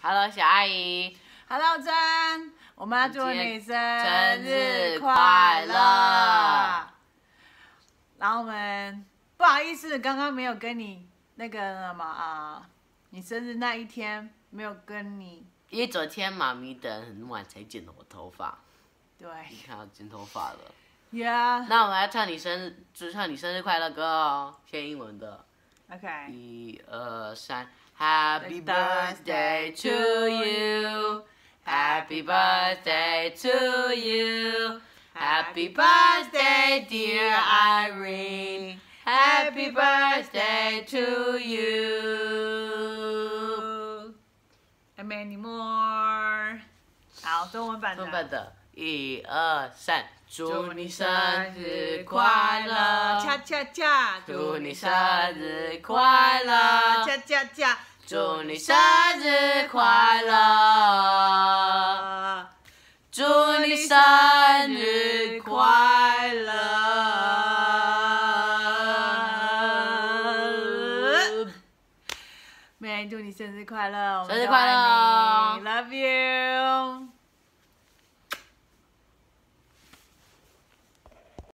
Hello， 小阿姨。 Hello， 珍，我们要祝你生日快快乐。 乐然后我们不好意思，刚刚没有跟你那个什么你生日那一天没有跟你。 因为昨天妈咪等很晚才剪我头发， 对。 你看到剪头发了。 Yeah。 那我们要唱你生日，就唱你生日快乐歌哦，先英文的。 OK。 1、2、3 ，Happy birthday to you。Happy birthday to you. Happy birthday, dear Irene. Happy birthday to you. And many more。好，中文版的。 中文的，1、2、3，祝你生日快乐， 恰恰恰， 祝你生日快乐， 恰恰恰， 祝你生日快乐。祝你生日快乐！ 妹，祝你生日快乐！ 生日快乐 ，Love you。